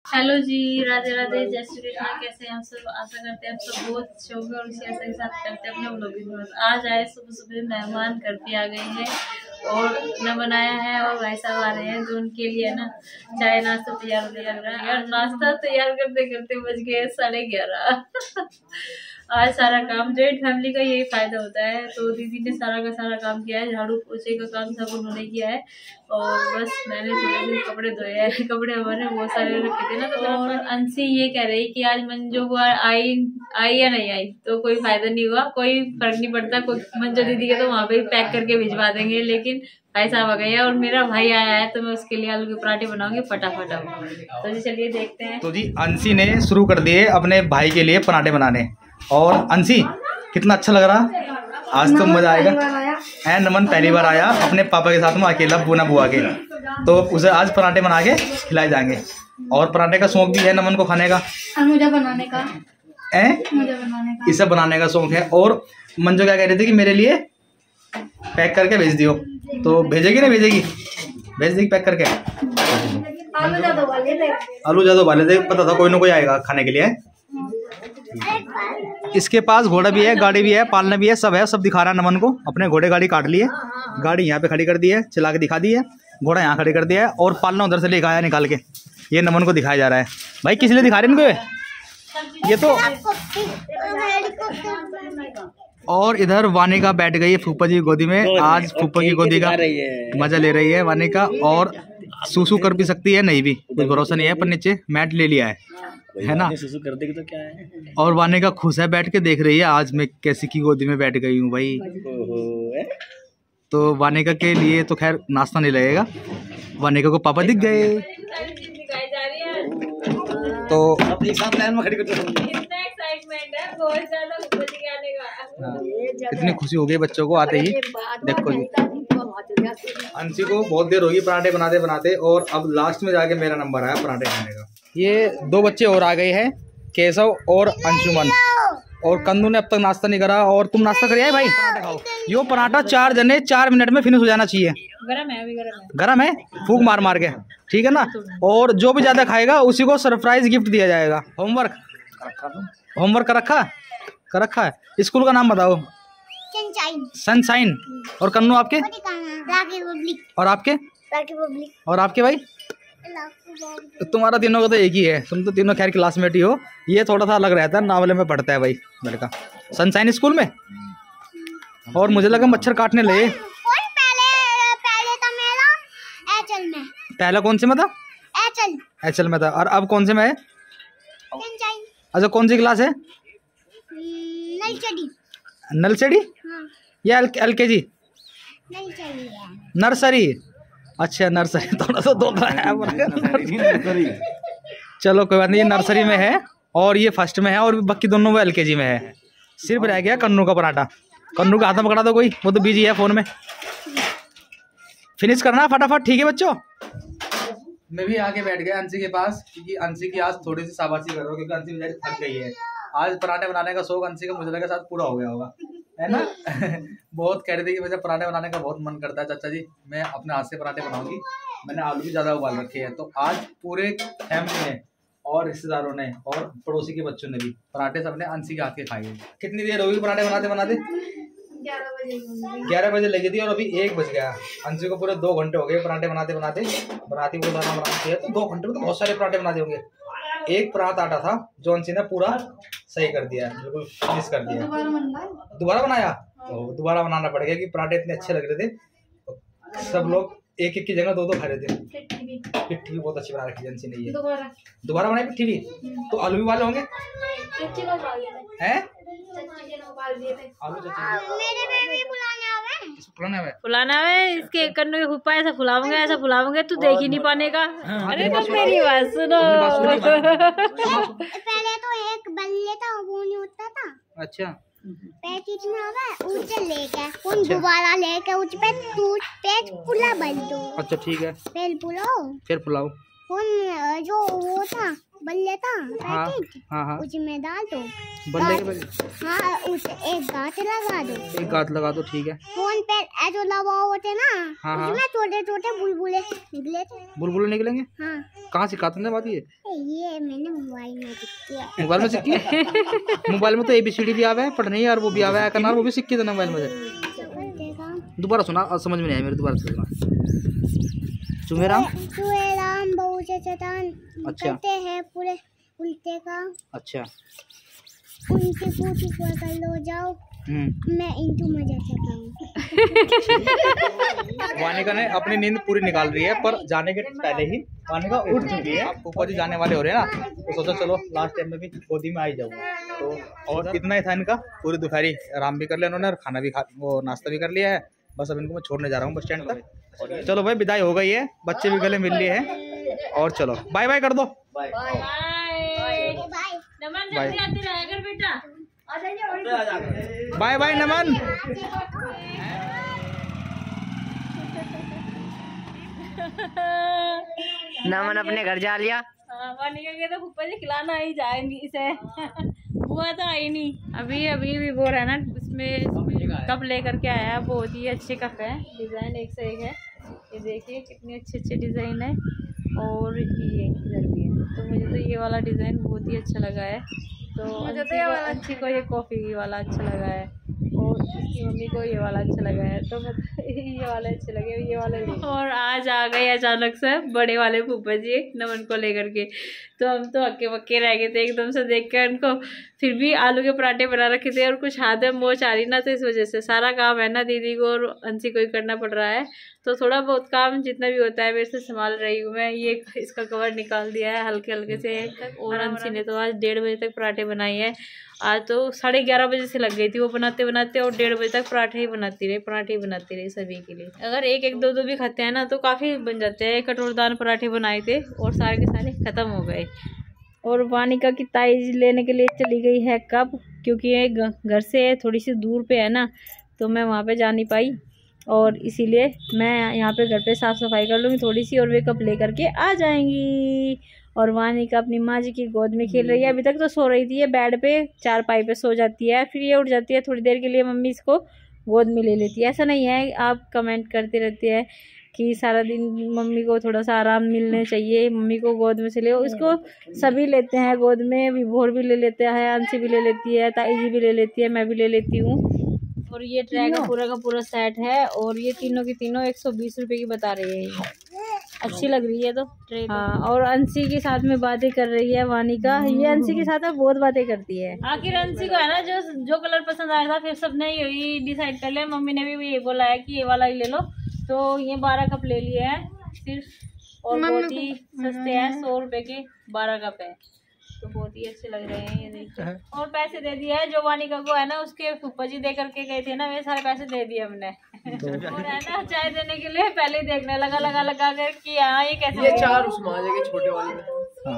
Hello जी, राधे राधे, जय श्री कृष्ण। कैसे हैं आप सब? आशा करते हैं आप सब बहुत अच्छे होंगे और इसी आशा के साथ करते हैं अपने ब्लॉगिंग में। आज आए सुबह सुबह मेहमान घर पे आ गए हैं और न बनाया है और भाई साहब आ रहे हैं जो उनके लिए ना चाय नाश्ता तैयार होने लग रहा है। और नाश्ता तैयार करते करते बज गए 11:30। आज सारा काम जॉइंट फैमिली का यही फायदा होता है। तो दीदी ने सारा का सारा काम किया है, झाड़ू पोछे का काम सब उन्होंने किया है और बस मैंने थोड़े दिन कपड़े धोए हैं। कपड़े हमारे बहुत सारे रखे थे ना। तो और अंशी ये कह रही कि आज मंजू को आई या नहीं आई तो कोई फायदा नहीं हुआ, कोई फर्क नहीं पड़ता। कोई मंजू दीदी के तो वहां पे पैक करके भिजवा देंगे, लेकिन भाई साहब आ गए हैं और मेरा भाई आया है तो मैं उसके लिए आलू के पराठे बनाऊंगी फटाफट। तो जी चलिए देखते हैं। तो जी अंशी ने शुरू कर दिए अपने भाई के लिए पराठे बनाने। और अंशी कितना अच्छा लग रहा, आज तो मजा आएगा। नमन पहली बार आया अपने पापा के साथ में अकेला बुना बुआ के, तो उसे आज पराठे बना के खिलाए जाएंगे। और पराठे का शौक भी है नमन को खाने का, मुझे बनाने का इसे बनाने का शौक है। और मंजू क्या कह रही थी कि मेरे लिए पैक करके भेज दियो, तो भेजेगी नहीं भेजेगी? भेज देगी पैक करके। आलू ज्यादा उबाले थे, पता था कोई ना कोई आएगा खाने के लिए। इसके पास घोड़ा भी है, गाड़ी भी है, पालना भी है, सब है। सब दिखा रहा है नमन को। अपने घोड़े गाड़ी काट ली है, गाड़ी यहाँ पे खड़ी कर दी है, चला के दिखा दी है। घोड़ा यहाँ खड़ी कर दिया है और पालना उधर से लेकर आया निकाल के। ये नमन को दिखाया जा रहा है। भाई किस लिए दिखा रहे हैं इनको ये तो। और इधर वानिका बैठ गई है फूफा जी की गोदी में। आज फूफा की गोदी का मजा ले रही है वानिका। और सूसू कर भी सकती है, नहीं भी कुछ भरोसा नहीं है, पर नीचे मैट ले लिया है ना। सूसू कर देगी तो क्या है। और वानिका खुश है, बैठ के देख रही है आज मैं कैसी की गोदी में बैठ गई हूँ भाई। तो वानिका के लिए तो खैर नाश्ता नहीं लगेगा, वानिका को पापा दिख गए। तो इतनी खुशी हो गई बच्चों को आते ही। देखो जी अंशी को बहुत देर होगी पराठे बनाते बनाते, और अब लास्ट में जाके मेरा नंबर आया पराठे खाने का। ये दो बच्चे और आ गए हैं, केशव और अंशुमन। और कंदू ने अब तक नाश्ता नहीं करा। और तुम नाश्ता कर आए भाई? पराठा खाओ। यो पराठा 4 जने 4 मिनट में फिनिश हो जाना चाहिए। गरम है, अभी गरम है, फूक मार मार के, ठीक है ना। और जो भी ज्यादा खाएगा उसी को सरप्राइज गिफ्ट दिया जाएगा। होमवर्क कर रखा है। स्कूल का नाम बताओ। सनशाइन। और कन्नू आपके? और आपके? और आपके भाई? तुम्हारा तीनों का तो एक ही है, तुम तो तीनों खैर क्लासमेट ही हो। ये थोड़ा सा अलग रहता है, नावले में पढ़ता है भाई लड़का सनशाइन स्कूल में। और मुझे लगा मच्छर काटने लगे। पहला कौन से में था? एचएल में था। और अब कौन से में है? अच्छा कौन सी क्लास है? नलसड़ी या LKG? नर्सरी। अच्छा नर्सरी, थोड़ा सा दो है। चलो कोई बात नहीं, ये नर्सरी में है और ये फर्स्ट में है, और बाकी दोनों वो LKG में है। सिर्फ रह गया कन्नू का पराठा। कन्नू का हाथ में पकड़ा दो कोई, वो तो बिजी है फोन में। फिनिश करना फटाफट, ठीक है बच्चों। मैं भी आके बैठ गया अंशी के पास, क्योंकि अंशी की आज थोड़ी सी शाबाशी कर रहा हूँ, क्योंकि अंशी बेचारी थक गई है। आज पराठे बनाने का शौक अंशी का मुझे लगा साथ पूरा हो गया होगा, है ना। बहुत कह रही थी कि मुझे पराठे बनाने का बहुत मन करता है चाचा जी, मैं अपने हाथ से पराठे बनाऊंगी। मैंने आलू भी ज़्यादा उबाल रखे हैं। तो आज पूरे फैमिली ने और रिश्तेदारों ने और पड़ोसी के बच्चों ने भी पराठे सबने अंशी के हाथ के खाए। कितनी देर होगी पराठे बनाते बनाते? 11 बजे लगी थी और अभी 1 बज गया। अंशी को पूरे 2 घंटे हो गए पराठे बनाते बनाते। बनाती वो दाना बनाती है तो 2 घंटे में तो बहुत सारे पराठे बनाते होंगे। एक पराठा आटा था जो अंशी ने पूरा सही कर दिया, बिल्कुल फिनिश कर दिया। दोबारा बनाया तो दोबारा बनाना पड़ गया, कि पराठे इतने अच्छे लग रहे थे। सब लोग एक एक की जगह 2-2 खा रहे थे। पिट्ठी भी बहुत अच्छी बना रखी अंशी ने। ये दोबारा बनाई पिट्ठी भी। तो आलू भी उबाले होंगे हैं? फुलाना है इसके कन्नू के फूफा, ऐसा फुलाओगे तू देख ही नहीं पाने का। अरे तो मेरी बात सुनो। पहले तो एक बल्ले था, वो नहीं होता था। अच्छा पैकेज में होगा उसे लेके उन दोबारा लेके उस पे टूथपेस्ट पुला बन दो। अच्छा ठीक है, फिर पुलाओ फिर पुलाओ। जो वो था बल्ले था हाँ पैकेट, हाँ हाँ उसमें डाल दो। बल्ले के पैकेट। हाँ, उस एक गांठ लगा दो। एक गांठ लगा दो, ठीक है। फोन पे ऐसे लगाओ होते ना, हाँ हाँ उसमें छोटे छोटे बुलबुले निकले थे। बुलबुल निकलेंगे? हाँ, कहाँ सिखाते हैं बात ये मैंने मोबाइल में सीखी है। मोबाइल में सीखी है? मोबाइल में तो ABCD भी आवा है पढ़ने यार, वो भी आवा है करना, वो भी सीखी थे मोबाइल में। दोबारा सुना, समझ में नहीं आया मेरे, दोबारा से सुना। चुमेराम चुमेराम बहु से शैतान अच्छा। करते हैं पूरे उल्टे काम। अच्छा। उनकी पूछ कर लो जाओ, मैं इंटू मजा चकाऊं। वानिका ने अपनी नींद पूरी निकाल रही है, पर जाने के पहले ही वानिका उठ चुकी है। फूफा जी जाने वाले हो रहे हैं ना, तो सोचा चलो लास्ट टाइम में भी गोदी में आ ही जाऊंगा। तो और इतना ही था इनका, पूरी दोपहरी आराम भी कर लिया उन्होंने और खाना भी वो नाश्ता भी कर लिया है। बस अब इनको मैं छोड़ने जा रहा हूँ बस स्टैंड तक। चलो भाई विदाई हो गई है, बच्चे भी गले मिल लिए हैं और चलो बाय बाय कर दो। बाय नमन, जल्दी आते रहा कर बेटा। बाय बाय नमन। नमन अपने घर जा लिया। वानिका के तो फूफा जी खिलाना ही जाएंगी इसे। हुआ तो आई नहीं, अभी भी वो है ना, उसमें कप लेकर के आया, बहुत ही अच्छे कप है, डिज़ाइन एक से एक है। ये देखिए कितने अच्छे डिज़ाइन है, और ये इधर भी है। तो मुझे तो ये वाला डिज़ाइन बहुत ही अच्छा लगा है। तो मुझे तो अच्छी को ये कॉफ़ी वाला अच्छा लगा है, और इसकी मम्मी को ये वाला अच्छा लगा है, तो मतलब ये वाले अच्छे लगे, ये वाले ले। और आज आ गए अचानक से बड़े वाले फूफा जी नमन को लेकर के, तो हम तो हक्के बक्के रह गए थे एकदम से देख कर उनको। फिर भी आलू के पराठे बना रखे थे और कुछ हाथ में मोच आ रही ना, तो इस वजह से सारा काम है ना दीदी को और अंशी को ही करना पड़ रहा है। तो थोड़ा बहुत काम जितना भी होता है मेरे से संभाल रही हूँ मैं। ये इसका कवर निकाल दिया है हल्के हल्के से, और अंशी ने तो आज 1:30 बजे तक पराठे बनाए हैं। आज तो 11:30 बजे से लग गई थी वो बनाते बनाते, और 1:30 बजे तक पराठे ही बनाती रही सभी के लिए। अगर एक एक दो भी खाते हैं ना तो काफ़ी बन जाते हैं। कटोरदान पराठे बनाए थे और सारे के सारे ख़त्म हो गए। और वानिका की ताई लेने के लिए चली गई है कप, क्योंकि ये घर से थोड़ी सी दूर पे है ना, तो मैं वहाँ पे जा नहीं पाई, और इसीलिए मैं यहाँ पे घर पे साफ़ सफाई कर लूँगी थोड़ी सी, और वे कप लेकर के आ जाएंगी। और वानिका अपनी माँ जी की गोद में खेल रही है। अभी तक तो सो रही थी, ये बेड पे चारपाई पे सो जाती है, फिर ये उठ जाती है थोड़ी देर के लिए, मम्मी इसको गोद में ले लेती है। ऐसा नहीं है, आप कमेंट करते रहते हैं कि सारा दिन मम्मी को थोड़ा सा आराम मिलने चाहिए, मम्मी को गोद में से ले। इसको सभी लेते हैं गोद में, विभोर भी ले लेता है, अंशी भी ले लेती है, ताई जी भी ले लेती है, मैं भी ले लेती हूँ। और ये ट्रे का पूरा सेट है, और ये तीनों की तीनों 120 रुपये की बता रही है। ये अच्छी लग रही है तो ट्रे। हाँ, और अंशी के साथ में बातें कर रही है वानिका। ये अंशी के साथ में बहुत बातें करती है। आखिर अंशी को है ना जो कलर पसंद आया था, फिर सबने यही डिसाइड कर लिया। मम्मी ने भी ये बोला है कि ये वाला ही ले लो, तो ये 12 कप ले लिए हैं सिर्फ, और बहुत ही सस्ते हैं, 100 रुपये के 12 कप है, तो बहुत ही अच्छे लग रहे हैं ये देखिए। और पैसे दे दिए हैं जो वानिका को है ना, उसके फूफा जी दे करके गए थे ना, वे सारे पैसे दे दिए हमने। और है ना चाय देने के लिए पहले ही देखने लगा कर कि हाँ ये कैसे, ये 4 उसमें आ जाएगी छोटे वाले में।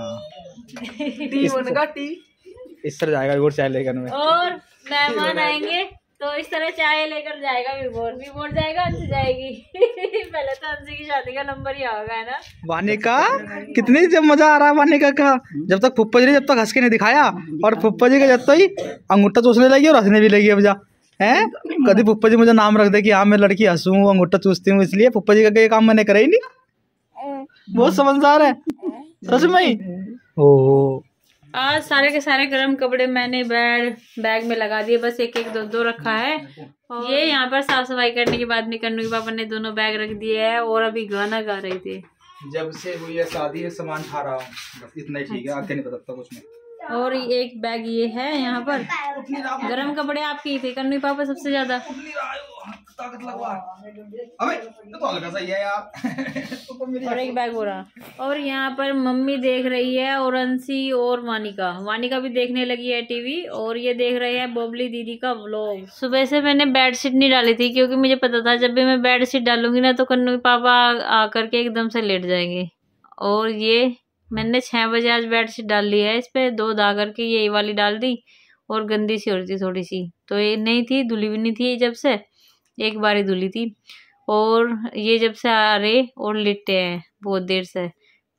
हाँ टी बनगा टी इस तरह जाएगा और चाय लेकर में। और मेहमान आएंगे तो इस तरह चाय लेकर जाएगा, विभोर जाएगा, अंशी जाएगी। पहले तो अंशी की शादी का नंबर ही होगा, है ना वानिका कितनी जब मजा आ रहा है वानिका का, जब तक फुप्पा जी ने जब तक हंस के नहीं दिखाया, और फुप्पा जी का जब तक ही अंगूठा चूसने लगी और हंसने भी लगी। अब जा है कभी फुप्पा जी मुझे नाम रख दे कि हाँ मैं लड़की हंसूं अंगूठा चूसती हूँ, इसलिए फुप्पा जी का ये काम मैंने करा ही नहीं। बहुत समझदार है सच में। ओ आज सारे के सारे गर्म कपड़े मैंने बैग में लगा दिए, बस एक दो रखा है। ये यहाँ पर साफ सफाई करने के बाद में कन्नू के पापा ने दोनों बैग रख दिए है, और अभी गाना गा रहे थे। जब से हुई है शादी है सामान खा रहा हूँ, बस इतना ही ठीक है, आगे नहीं बता कुछ में। और एक बैग ये है यहाँ पर, गर्म कपड़े आपके थे कन्नू पापा सबसे ज्यादा। ताकत लगवा अबे तो हल्का सा ही है यार। और एक बैग हो रहा, और यहाँ पर मम्मी देख रही है, और अंशी और वानिका भी देखने लगी है टीवी, और ये देख रहे हैं बबली दीदी का व्लॉग। सुबह से मैंने बेडशीट नहीं डाली थी, क्योंकि मुझे पता था जब भी मैं बेडशीट डालूंगी ना तो कन्नू के पापा आकर के एकदम से लेट जाएंगे। और ये मैंने 6 बजे आज बेडशीट डाल ली है, इस पे 2 दा करके ये वाली डाल दी, और गंदी सी हो रही थी थोड़ी सी, तो ये नहीं थी, धुली भी नहीं थी, जब से एक बार ही धुली थी। और ये जब से आ रहे और लेटे हैं बहुत देर से,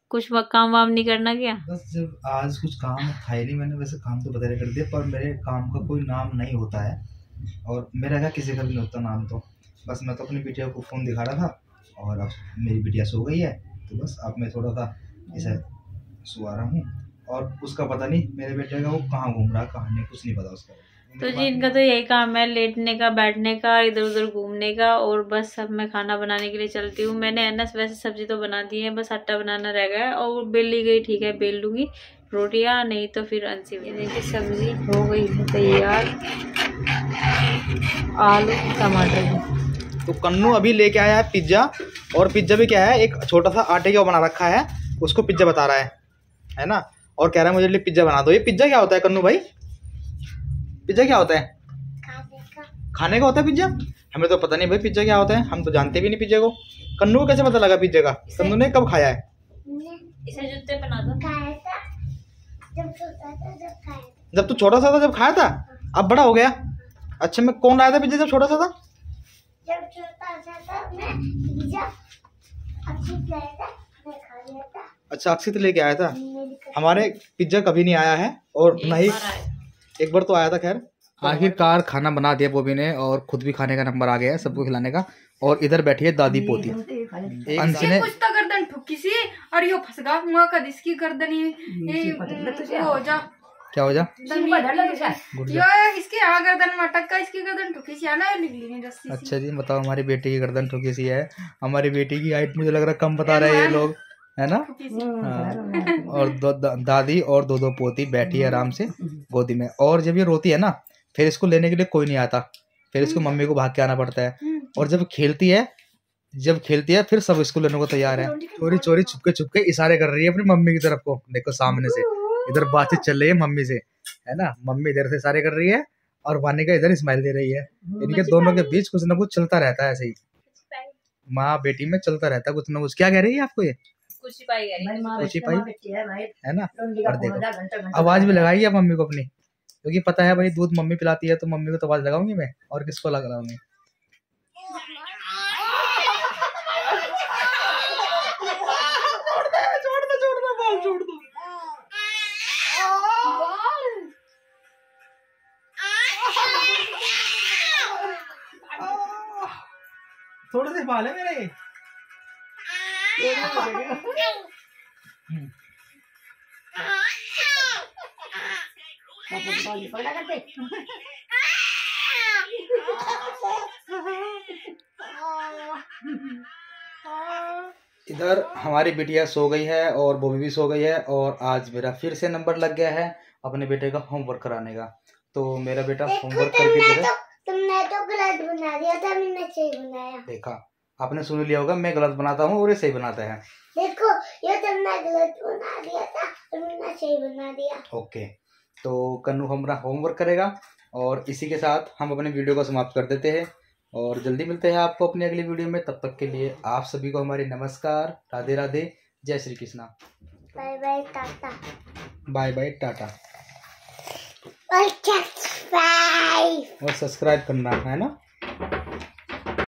कुछ काम वाम नहीं करना क्या? बस जब आज कुछ काम था ही नहीं, मैंने वैसे काम तो बतेरे कर दिया, पर मेरे काम का कोई नाम नहीं होता है और मेरा क्या किसी का भी नहीं होता नाम। तो बस मैं तो अपनी बिटिया को फ़ोन दिखा रहा था और अब मेरी बिटिया सो गई है, तो बस अब मैं थोड़ा सा ऐसा सुआ रहा हूँ और उसका पता नहीं मेरे बेटे का वो कहाँ घूम रहा है, कहाँ नहीं, कुछ नहीं पता उसका। तो जी इनका तो यही काम है, लेटने का, बैठने का, इधर उधर घूमने का। और बस अब मैं खाना बनाने के लिए चलती हूँ। मैंने है ना वैसे सब्जी तो बना दी है, बस आटा बनाना रह गया है और बेल ली गई, ठीक है बेल लूँगी रोटियाँ, नहीं तो फिर अंसी। देखिए सब्जी हो गई है तैयार, आलू टमाटर की। तो कन्नू अभी लेके आया है पिज्ज़ा, और पिज्ज़ा भी क्या है, एक छोटा सा आटे का बना रखा है, उसको पिज्ज़ा बता रहा है ना, और कह रहा है मुझे लिए पिज्ज़ा बना दो। ये पिज्ज़ा क्या होता है कन्नू भाई? पिज्ज़ा क्या होता है? खाने का होता है पिज्ज़ा? हमें तो पता नहीं भाई पिज्ज़ा क्या होता है, हम तो जानते भी नहीं पिज्ज़ा को। कन्नू को कैसे पता लगा पिज्ज़ा का? कन्नू ने कब खाया है? इसे जूते बना दो। जब तू छोटा सा था जब खाया था, अब बड़ा हो गया। अच्छा, मैं कौन लाया था पिज्ज़ा जब छोटा सा था? जब छोटा सा था मैं पिज्जा अक्षित लाया था, मैं खा लिया था। अच्छा, अक्षित लेके आया था। हमारे पिज्ज़ा कभी नहीं आया है, और ना ही एक बार तो आया था। खैर आखिरकार खाना बना दिया बॉबी ने, और खुद भी खाने का नंबर आ गया है सबको खिलाने का। और इधर बैठी है दादी पोती अंश ने। कुछ तो गर्दन ठुकी सी और यो फंस गया मुआ का, इसकी गर्दन ये हो जा, क्या हो जा? यो इसके यहाँ गर्दन में अटक का, इसकी गर्दन ठुकी सी है ना, निकली नहीं रस्सी। अच्छा जी, बताओ हमारी बेटी की गर्दन ठुकी सी है। हमारी बेटी की हाइट मुझे लग रहा है कम बता रहे हैं ये लोग, है ना? हाँ। और दादी और दो पोती बैठी है आराम से गोदी में। और जब ये रोती है ना, फिर इसको लेने के लिए कोई नहीं आता, फिर इसको मम्मी को भाग के आना पड़ता है। और जब खेलती है फिर सब इसको लेने को तैयार है। चोरी चोरी छुपके इशारे कर रही है अपनी मम्मी की तरफ को, देखो सामने से इधर बातचीत चल रही है मम्मी से, है ना? मम्मी इधर से इशारे कर रही है और वानिका इधर स्माइल दे रही है। इनके दोनों के बीच कुछ ना कुछ चलता रहता है, ऐसे ही माँ बेटी में चलता रहता है कुछ ना कुछ। क्या कह रही है आपको ये? कुछ पाई है ना? और देखो आवाज भी लगाई है मम्मी को अपनी, क्योंकि पता है भाई दूध मम्मी पिलाती है तो मम्मी को तो आवाज लगाऊंगी मैं, और किसको लग रहा हूँ? थोड़े से बाल है मेरे। इधर हमारी बिटिया सो गई है और बॉबी भी सो गई है, और आज मेरा फिर से नंबर लग गया है अपने बेटे का होमवर्क कराने का। तो मेरा बेटा होमवर्क करके दे रहा है। तुमने तो गलत बना दिया था, मैंने सही बनाया। देखा, आपने सुन लिया होगा, मैं गलत बनाता हूँ और ये सही बनाता है। देखो ये तुमने गलत बना दिया था और मैंने सही बना दिया। ओके, तो कन्नू हमारा होमवर्क करेगा, और इसी के साथ हम अपने वीडियो को समाप्त कर देते हैं, और जल्दी मिलते हैं आपको अपनी अगली वीडियो में। तब तक के लिए आप सभी को हमारी नमस्कार, राधे राधे, जय Shri Krishna, bye bye tata, bye bye tata, और सब्सक्राइब और सब्सक्राइब करना है ना।